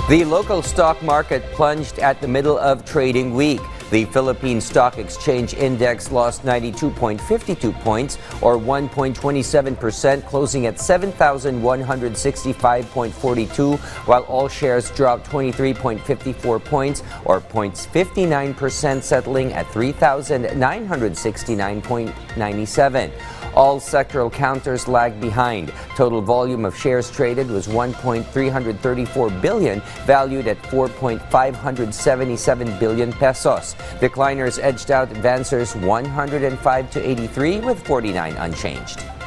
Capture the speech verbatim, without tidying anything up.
The local stock market plunged at the middle of trading week. The Philippine Stock Exchange Index lost ninety-two point five two points, or one point two seven percent, closing at seven thousand one hundred sixty-five point four two, while all shares dropped twenty-three point five four points, or zero point five nine percent, settling at three thousand nine hundred sixty-nine point nine seven. All sectoral counters lagged behind. Total volume of shares traded was one point three three four billion, valued at four point five seven seven billion pesos. Decliners edged out advancers one hundred five to eighty-three, with forty-nine unchanged.